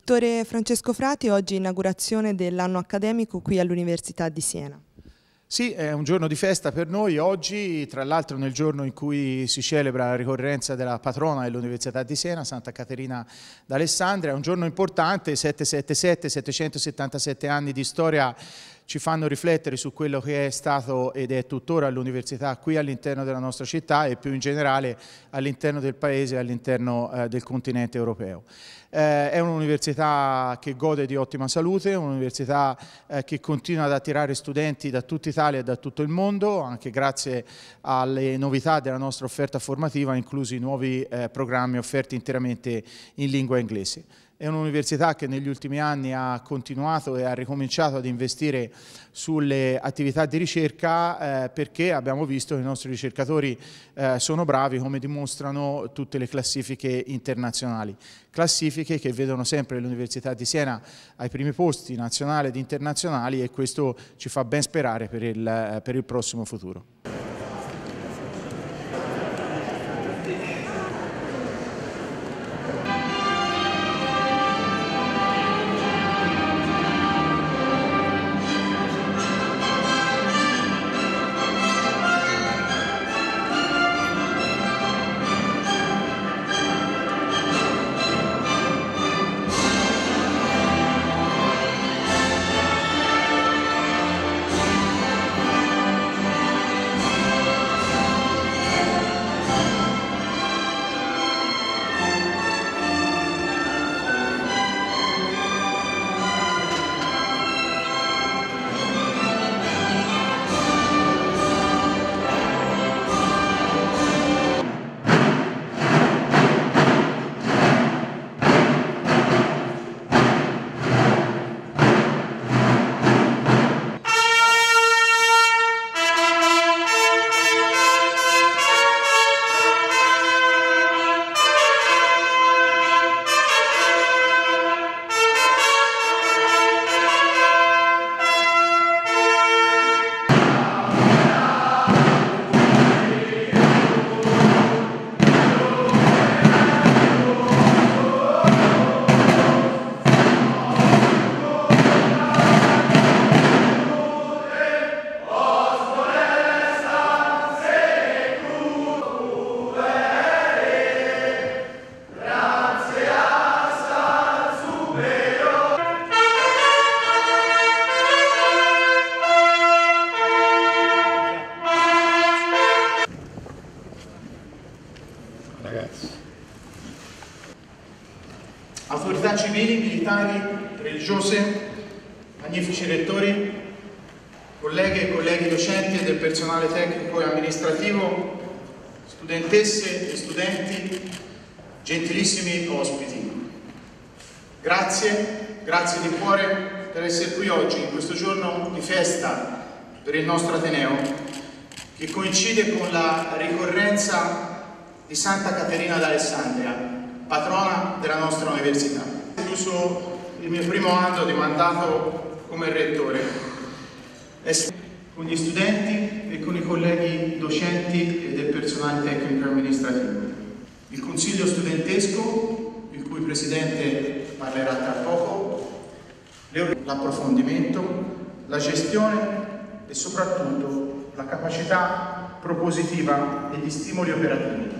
Rettore Francesco Frati, oggi inaugurazione dell'anno accademico qui all'Università di Siena. Sì, è un giorno di festa per noi oggi, tra l'altro nel giorno in cui si celebra la ricorrenza della patrona dell'Università di Siena, Santa Caterina d'Alessandria. È un giorno importante, 777 anni di storia ci fanno riflettere su quello che è stato ed è tuttora l'università qui all'interno della nostra città e più in generale all'interno del paese e all'interno del continente europeo. È un'università che gode di ottima salute, un'università che continua ad attirare studenti da tutta Italia e da tutto il mondo, anche grazie alle novità della nostra offerta formativa, inclusi nuovi programmi offerti interamente in lingua inglese. È un'università che negli ultimi anni ha continuato e ha ricominciato ad investire sulle attività di ricerca perché abbiamo visto che i nostri ricercatori sono bravi, come dimostrano tutte le classifiche internazionali. Classifiche che vedono sempre l'Università di Siena ai primi posti nazionali ed internazionali, e questo ci fa ben sperare per il prossimo futuro. Autorità civili, militari, religiose, magnifici rettori, colleghe e colleghi docenti e del personale tecnico e amministrativo, studentesse e studenti, gentilissimi ospiti. Grazie di cuore per essere qui oggi, in questo giorno di festa per il nostro Ateneo, che coincide con la ricorrenza di Santa Caterina d'Alessandria, patrona della nostra università. Ho chiuso il mio primo anno di mandato come rettore con gli studenti e con i colleghi docenti e del personale tecnico e amministrativo. Il consiglio studentesco, il cui presidente parlerà tra poco, l'approfondimento, la gestione e soprattutto la capacità propositiva e gli stimoli operativi.